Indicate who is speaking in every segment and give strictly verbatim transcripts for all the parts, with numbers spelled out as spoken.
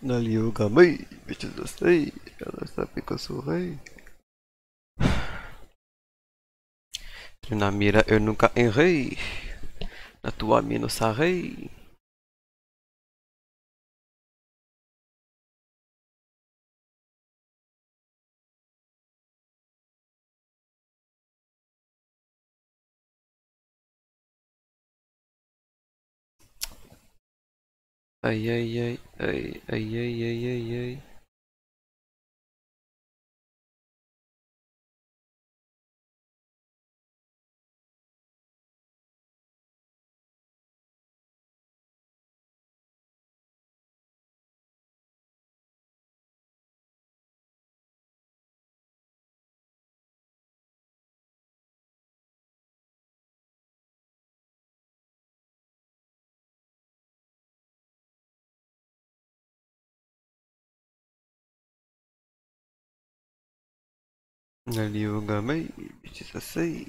Speaker 1: Dali eu gamei, bicho do sei, ela sabe que eu sou rei. Na mira eu nunca errei, na tua mina eu sarrei. Ai ai ai ai ai ai ai ai ai. Dali eu gamei, bicho do sei.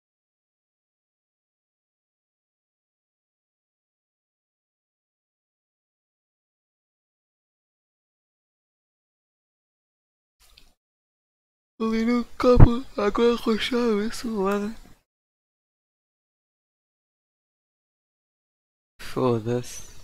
Speaker 1: Ali no copo, água roxa suada. Foda-se.